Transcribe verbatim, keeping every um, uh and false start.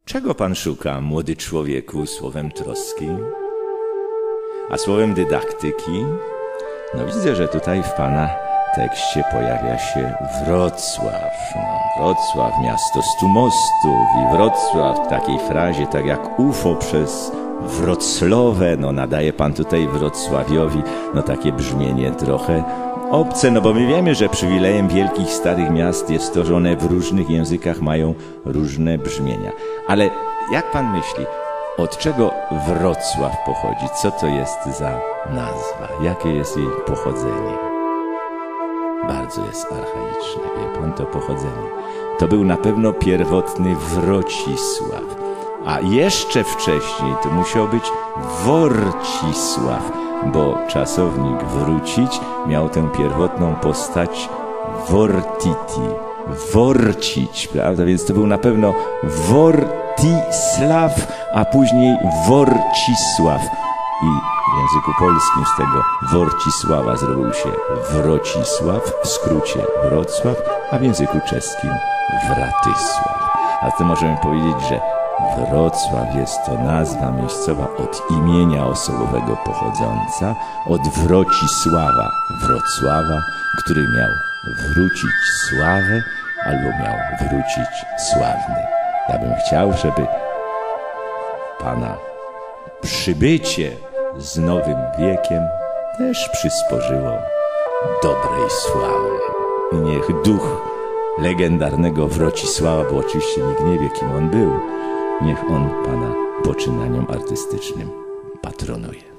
Czego pan szuka, młody człowieku, słowem troski? A słowem dydaktyki? No widzę, że tutaj w pana tekście pojawia się Wrocław. No, Wrocław, miasto stu mostów i Wrocław w takiej frazie, tak jak U F O przez Wrocławe, no nadaje pan tutaj Wrocławiowi, no takie brzmienie trochę obce, no bo my wiemy, że przywilejem wielkich, starych miast jest to, że one w różnych językach mają różne brzmienia. Ale jak pan myśli, od czego Wrocław pochodzi? Co to jest za nazwa? Jakie jest jej pochodzenie? Bardzo jest archaiczne, wie pan, to pochodzenie. To był na pewno pierwotny Wrocisław, a jeszcze wcześniej to musiał być Worcisław, bo czasownik wrócić miał tę pierwotną postać vortiti, worcić, prawda? Więc to był na pewno Wortisław, a później Worcisław. I w języku polskim z tego Worcisława zrobił się Wrocisław, w skrócie Wrocław, a w języku czeskim Wratysław. A zatem możemy powiedzieć, że Wrocław jest to nazwa miejscowa od imienia osobowego pochodząca, od Wrocisława Wrocława, który miał wrócić sławę albo miał wrócić sławny. Ja bym chciał, żeby pana przybycie z nowym wiekiem też przysporzyło dobrej sławy. I niech duch legendarnego Wrocisława, bo oczywiście nikt nie wie, kim on był, niech on pana poczynaniom artystycznym patronuje.